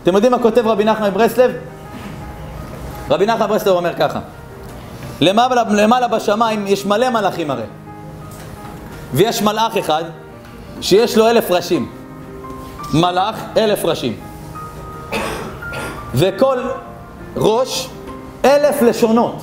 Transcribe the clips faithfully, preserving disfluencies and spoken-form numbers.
אתם יודעים מה כותב רבי נחמן מברסלב? רבי נחמן מברסלב אומר ככה, למעלה, למעלה בשמיים יש מלא מלאכים הרי, ויש מלאך אחד שיש לו אלף ראשים. מלאך אלף ראשים, וכל ראש אלף לשונות.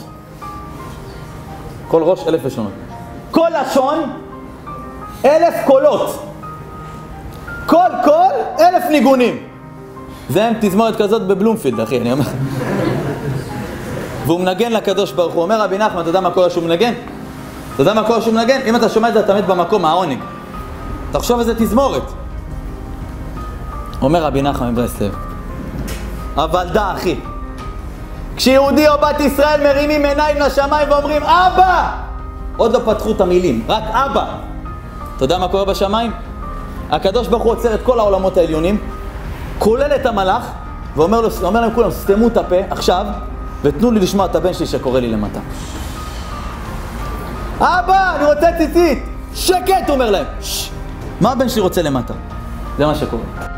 כל ראש אלף לשונות. כל לשון אלף קולות. כל קול אלף ניגונים. זה אין תזמורת כזאת בבלומפילד, אחי, אני אומר. והוא מנגן לקדוש ברוך הוא. אומר רבי נחמן, אתה יודע מה כל שהוא מנגן? אתה יודע מה כל שהוא מנגן? אם אתה שומע את זה, אתה מת במקום, העונג. תחשוב איזה תזמורת. אומר רבי נחמן מברסלב, אבל דע אחי, כשיהודי או בת ישראל מרימים עיניים לשמיים ואומרים אבא, עוד לא פתחו את המילים, רק אבא. אתה יודע מה קורה בשמיים? הקדוש ברוך הוא עוצר את כל העולמות העליונים, כולל את המלאך, ואומר לו, אומר להם כולם, סתמו את הפה עכשיו ותנו לי לשמוע את הבן שלי שקורא לי למטה. אבא, אני רוצה ציצית. שקט, אומר להם. מה הבן שלי רוצה למטה? זה מה שקורה.